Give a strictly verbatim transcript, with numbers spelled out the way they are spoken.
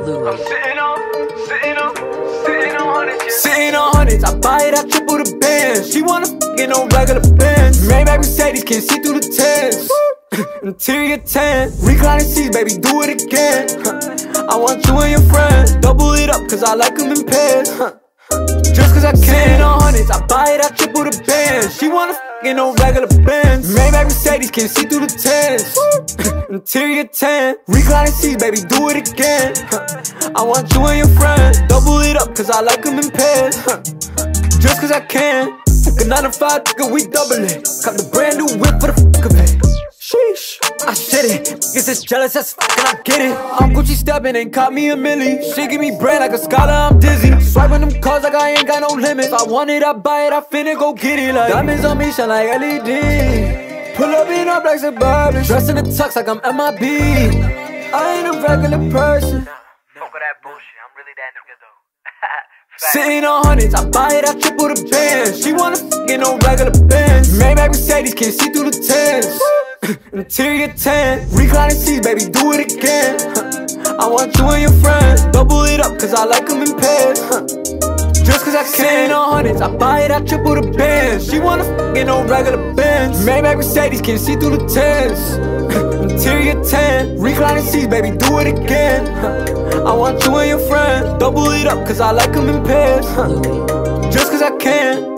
Blue. I'm sitting on, sitting on, sitting on hundreds. Sitting on hundreds, I buy it, I triple the bands. She wanna f in no regular bands. Maybach Mercedes, can't see through the tents. Interior tan, reclining seats, baby, do it again. I want you and your friends, double it up, cause I like them in pairs. Just cause I can. Sitting on hundreds, I buy it, I triple the bands. She wanna f in no regular bands. Maybach Mercedes, can't see through the tents. Interior tan, reclining seats, baby, do it again. I want you and your friends, double it up, cause I like them in pairs. Just cause I can. Took a nine to five, nigga, we double it. Cop the brand new whip for the f*** of it. Sheesh, I shit it. Guess it's jealous as f*** and I get it. I'm Gucci stepping and caught me a milli. She give me bread like a scholar, I'm dizzy. Swiping them cars like I ain't got no limits. If I want it, I buy it, I finna go get it. Like diamonds on me shine like L E D. Pull up in all black Suburban, dressed in the tux like I'm M I B. I ain't a regular person. Fuck with that bullshit, I'm really that nigga though. Sitting on hundreds, I buy it, I triple the bands. She wanna f in no regular bands. Maybach Mercedes, can't see through the tents. Interior tan, reclining seats, baby, do it again. I want you and your friends, double it up, cause I like them in pairs. Just cause I can. Sitting on hundreds, I buy it, I triple the bands. She wanna f in no regular bands. Maybach Mercedes, can't see through the tents. Interior tan, reclining seats, baby, do it again. I want you and your friends, double it up, cause I like them in pairs. Just cause I can.